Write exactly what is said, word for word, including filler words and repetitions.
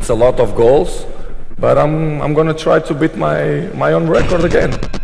it's a lot of goals, but I'm I'm gonna try to beat my my own record again.